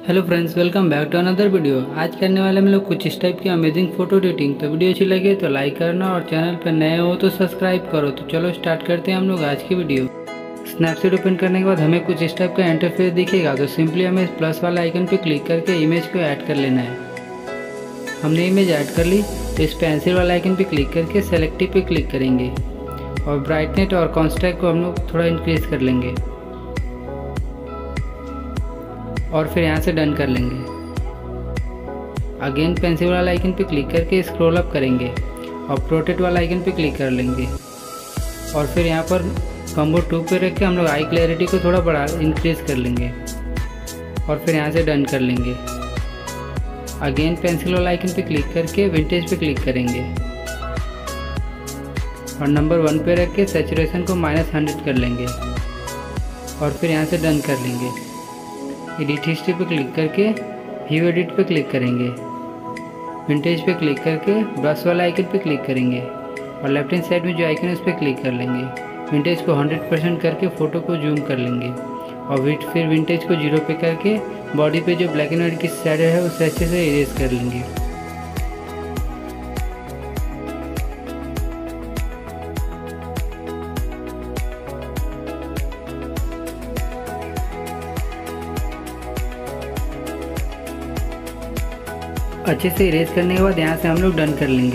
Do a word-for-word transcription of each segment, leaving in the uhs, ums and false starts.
Hello friends, welcome back to another video. आज करने वाले हम लोग कुछ इस टाइप की अमेजिंग फोटो एडिटिंग। तो वीडियो अच्छी लगे तो लाइक करना और चैनल पर नए हो तो सब्सक्राइब करो। तो चलो स्टार्ट करते हैं हम लोग आज की वीडियो। स्नैपसीड ओपन करने के बाद हमें कुछ इस टाइप का इंटरफेस दिखेगा। तो सिंपली हमें प्लस वाला आइकन पे क्लिक करके इमेज को ऐड कर लेना है। हमने इमेज ऐड कर ली तो इस पेंसिल वाला आइकन पे क्लिक करके सेलेक्टिव पे क्लिक करेंगे और ब्राइटनेस और कॉन्ट्रास्ट को हम लोग थोड़ा इंक्रीज कर लेंगे और फिर यहाँ से डन कर लेंगे। अगेन पेंसिल वाला आइकन पे क्लिक करके स्क्रॉल अप करेंगे और प्रोटेक्ट वाला आइकन पे क्लिक कर लेंगे और फिर यहाँ पर कॉम्बो टू पे रख के हम लोग आई क्लैरिटी को थोड़ा बढ़ा इंक्रीज कर लेंगे और फिर यहाँ से डन कर लेंगे। अगेन पेंसिल वाला आइकन पे क्लिक करके विंटेज पे क्लिक करेंगे और नंबर वन पे रख के सैचुरेशन को माइनस हंड्रेड कर लेंगे और फिर यहाँ से डन कर लेंगे। एडिट हिस्ट्री पे क्लिक करके व्यू एडिट पे क्लिक करेंगे, विंटेज पे क्लिक करके ब्रश वाला आइकन पे क्लिक करेंगे और लेफ्ट हैंड साइड में जो आइकन है उस पर क्लिक कर लेंगे। विंटेज को हंड्रेड परसेंट करके फ़ोटो को जूम कर लेंगे और फिर विंटेज को जीरो पे करके बॉडी पे जो ब्लैक एंड वाइट की शेडो है उसे अच्छे से इरेज कर लेंगे। अच्छे से इरेज करने के बाद यहाँ से हम लोग डन कर लेंगे।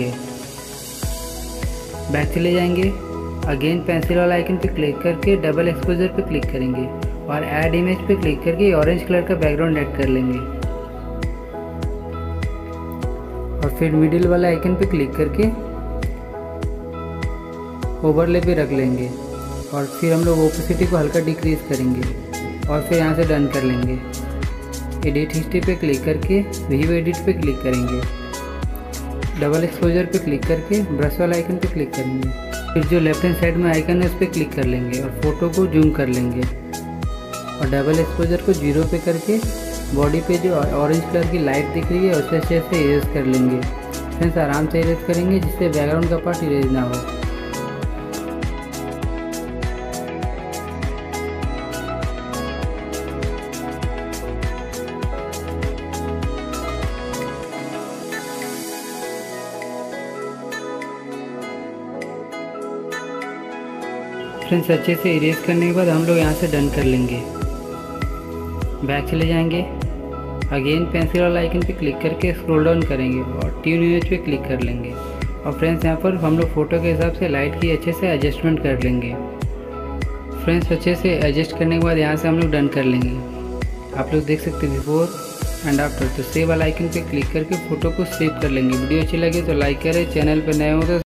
बैक चले जाएंगे। अगेन पेंसिल वाला आइकन पे क्लिक करके डबल एक्सपोजर पे क्लिक करेंगे और ऐड इमेज पे क्लिक करके ऑरेंज कलर का बैकग्राउंड ऐड कर लेंगे और फिर मिडिल वाला आइकन पे क्लिक करके ओवरले पे रख लेंगे और फिर हम लोग ओपेसिटी को हल्का डिक्रीज करेंगे और फिर यहाँ से डन कर लेंगे। एडिट हिस्ट्री पे क्लिक करके व्यू एडिट पे क्लिक करेंगे, डबल एक्सपोजर पे क्लिक करके ब्रश वाला आइकन पे क्लिक करेंगे। फिर जो लेफ्ट हैंड साइड में आइकन है उस पर क्लिक कर लेंगे और फोटो को जूम कर लेंगे और डबल एक्सपोजर को जीरो पे करके बॉडी पे जो ऑरेंज कलर की लाइट दिख रही है उसे अच्छे से इरेज कर लेंगे। फ्रेंड्स आराम से इरेज करेंगे जिससे बैकग्राउंड का पार्ट इरेज ना हो। फ्रेंड्स अच्छे से इरेज करने के बाद हम लोग यहाँ से डन कर लेंगे। बैक चले जाएंगे। अगेन पेंसिल वाला आइकन पे क्लिक करके स्क्रॉल डाउन करेंगे और ट्यून इमेज पे क्लिक कर लेंगे और फ्रेंड्स यहाँ पर हम लोग फ़ोटो के हिसाब से लाइट की अच्छे से एडजस्टमेंट कर लेंगे। फ्रेंड्स अच्छे से एडजस्ट करने के बाद यहाँ से हम लोग डन कर लेंगे। आप लोग देख सकते हैं बिफोर एंड आफ्टर। तो सेव वाला आइकन पे क्लिक करके फ़ोटो को सेव कर लेंगे। वीडियो अच्छी लगे तो लाइक करें, चैनल पर नए हो तो